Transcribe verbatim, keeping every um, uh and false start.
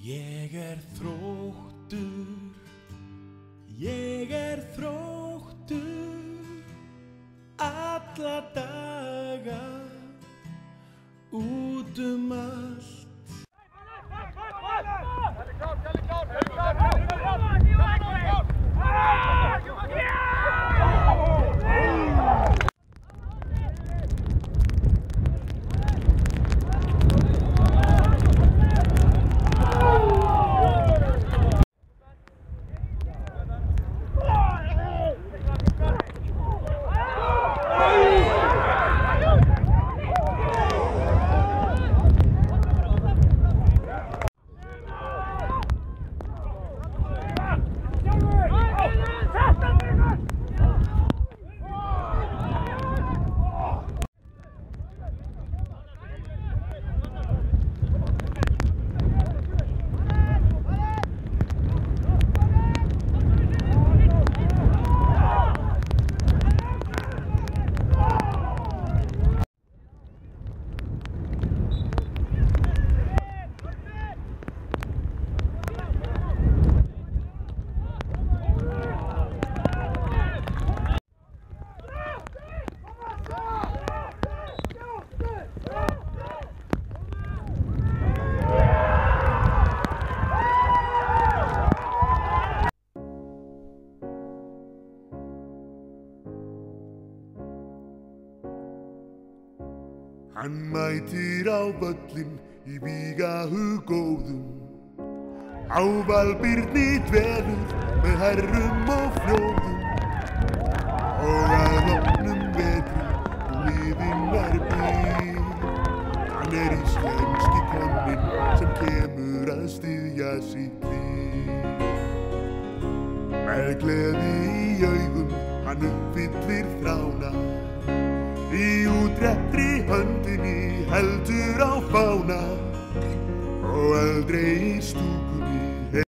Ég er þróttur, ég er þróttur, alla daga, út um allt. Hann mætir á völlinn í vígahug góðum, á valbirni dvelur með herrum og fljóðum, og að loknum vetri liðinn er býr. Hann er íslenski koninn sem kemur að styðja sitt líf. Með gleði í augum hann uppfyllir þrána, í útréttri höndinni heldur á fána, og aldrei í stúkunni